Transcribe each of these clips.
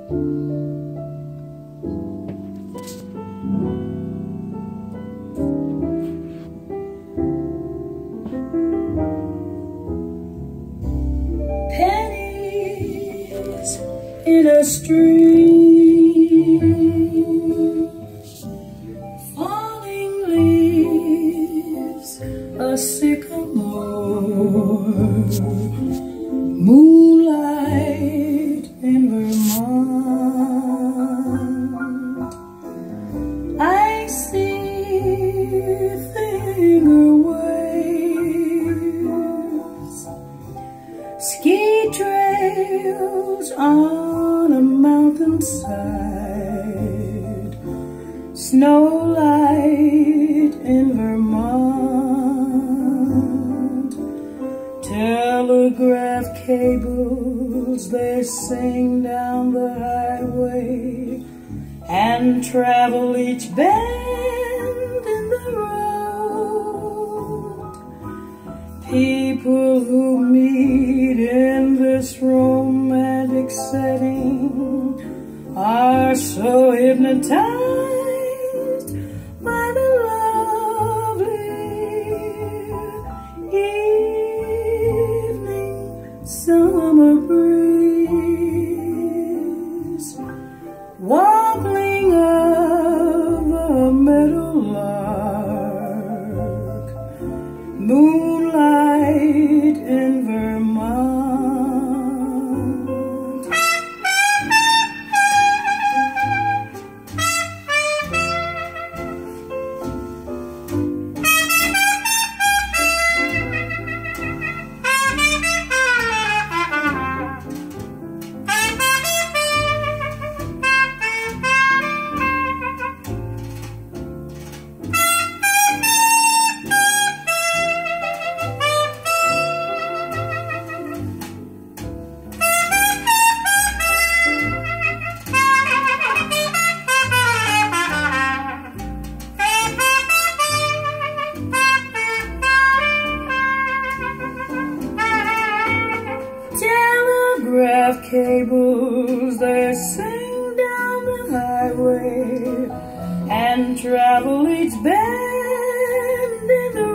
Pennies in a stream, falling leaves, a sycamore, moonlight in Vermont. I see finger waves, ski trails on a mountainside, snowlight in Vermont. Telegraph cables, they sing down the highway and travel each bend in the road. People who meet in this romantic setting are so hypnotized by the lovely evening summer breeze, wobbling of a meadowlark, moonlight in Vermont. Telegraph cables, they sing down the highway and travel each bend in the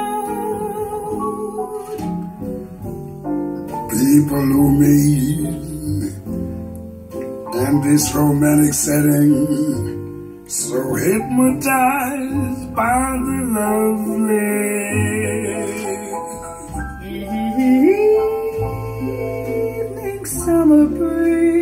road. People who meet in this romantic setting, so hypnotized by the lovely Evening summer breeze.